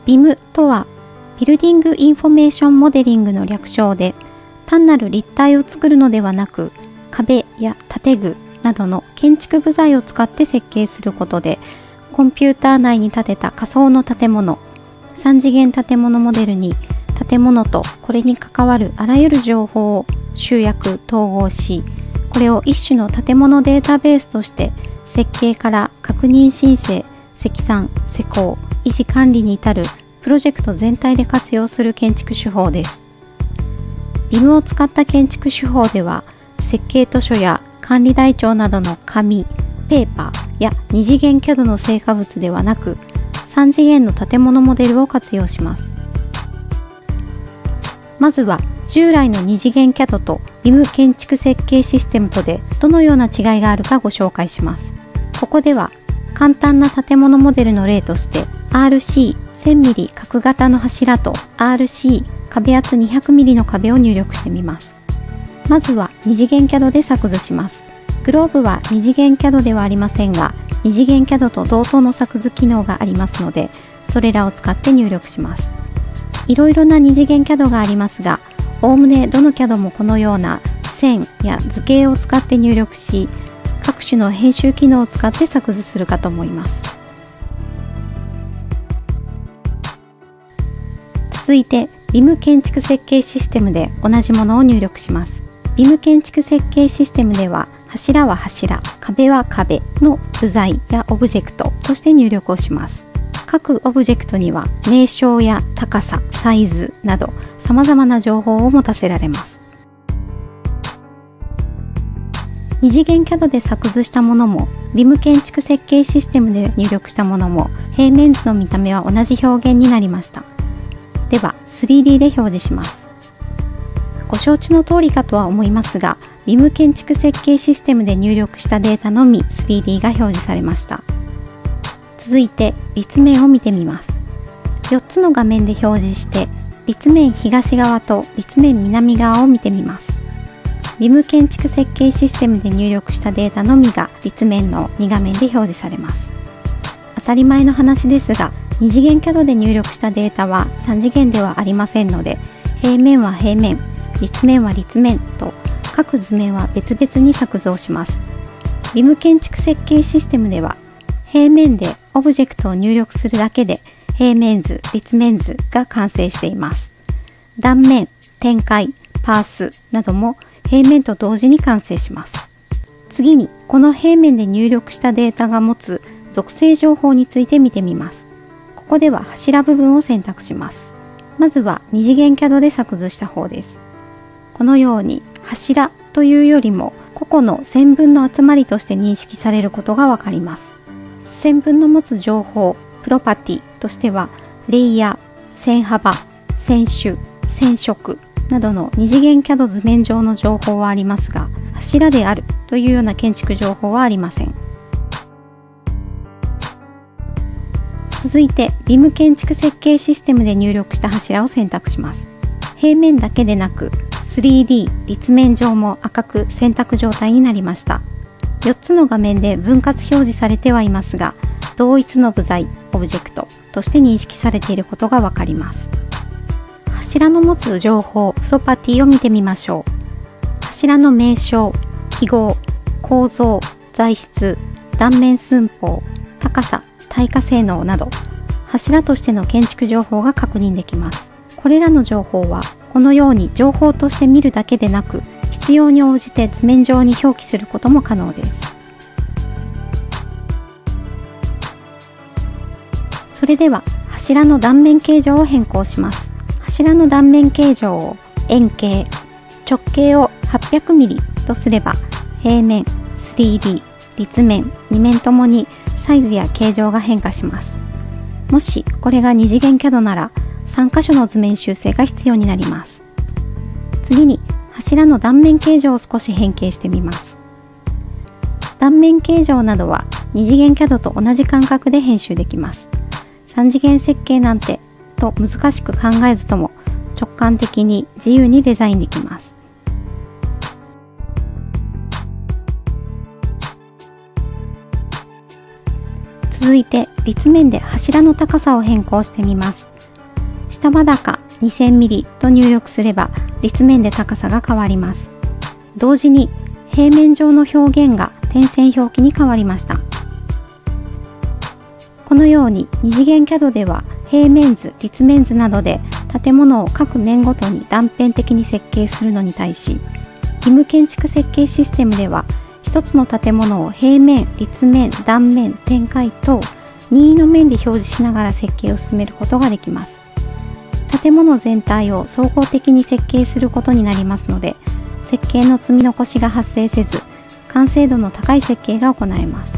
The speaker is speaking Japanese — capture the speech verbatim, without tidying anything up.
ビム とは、ビルディングインフォメーションモデリングの略称で、単なる立体を作るのではなく、壁や建具などの建築部材を使って設計することで、コンピューター内に建てた仮想の建物、三次元建物モデルに建物とこれに関わるあらゆる情報を集約・統合し、これを一種の建物データベースとして設計から確認申請、積算、施工、維持管理に至るプロジェクト全体で活用する建築手法です。ビム を使った建築手法では、設計図書や管理台帳などの紙、ペーパーや二次元 キャド の成果物ではなく、三次元の建物モデルを活用します。まずは従来の二次元 キャド と ビム 建築設計システムとでどのような違いがあるかご紹介します。ここでは簡単な建物モデルの例として アールシーせんミリ 角型の柱と アールシー 壁厚 にひゃくミリ の壁を入力してみます。まずは二次元 キャド で作図します。グローブは二次元 キャド ではありませんが、二次元 キャド と同等の作図機能がありますので、それらを使って入力します。いろいろな二次元 キャド がありますが、おおむねどの キャド もこのような線や図形を使って入力し、各種の編集機能を使って作図するかと思います。続いて、ビム 建築設計システムで同じものを入力します。ビム 建築設計システムでは、柱は柱、壁は壁の部材やオブジェクトとして入力をします。各オブジェクトには名称や高さ、サイズなど様々な情報を持たせられます。二次元 キャド で作図したものも、ビム 建築設計システムで入力したものも、平面図の見た目は同じ表現になりました。では スリーディー で表示します。ご承知の通りかとは思いますが、ビム 建築設計システムで入力したデータのみ スリーディー が表示されました。続いて立面を見てみます。よっつの画面で表示して、立面東側と立面南側を見てみます。ビム 建築設計システムで入力したデータのみが立面のに画面で表示されます。当たり前の話ですが、二次元 キャド で入力したデータは三次元ではありませんので、平面は平面、立面は立面と各図面は別々に作図をします。ビム 建築設計システムでは、平面でオブジェクトを入力するだけで平面図、立面図が完成しています。断面、展開、パースなども平面と同時に完成します。次に、この平面で入力したデータが持つ属性情報について見てみます。ここでは柱部分を選択します。まずは二次元 キャド で作図した方です。このように柱というよりも個々の線分の集まりとして認識されることがわかります。線分の持つ情報、プロパティとしては、レイヤー、線幅、線種、線色などの二次元 キャド 図面上の情報はありますが、柱であるというような建築情報はありません。続いて、ビム 建築設計システムで入力した柱を選択します。平面だけでなく、スリーディー 立面上も赤く選択状態になりました。よっつの画面で分割表示されてはいますが、同一の部材、オブジェクトとして認識されていることがわかります。柱の持つ情報、プロパティを見てみましょう。柱の名称、記号、構造、材質、断面寸法、高さ、耐火性能など、柱としての建築情報が確認できます。これらの情報は、このように情報として見るだけでなく、必要に応じて図面上に表記することも可能です。それでは、柱の断面形状を変更します。柱の断面形状を円形、直径を はっぴゃくミリ とすれば、平面、スリーディー、立面、に面ともにサイズや形状が変化します。もしこれが二次元 キャド なら、さん箇所の図面修正が必要になります。次に、柱の断面形状を少し変形してみます。断面形状などは二次元 キャド と同じ感覚で編集できます。三次元設計なんてと難しく考えずとも直感的に自由にデザインできます。続いて立面で柱の高さを変更してみます。 下場高 にせんミリ と入力すれば立面で高さが変わります。同時に平面上の表現が点線表記に変わりました。このように二次元 キャド では平面図、立面図などで建物を各面ごとに断片的に設計するのに対し、ビム建築設計システムでは一つの建物を平面、立面、断面、展開等任意の面で表示しながら設計を進めることができます。建物全体を総合的に設計することになりますので、設計の積み残しが発生せず、完成度の高い設計が行えます。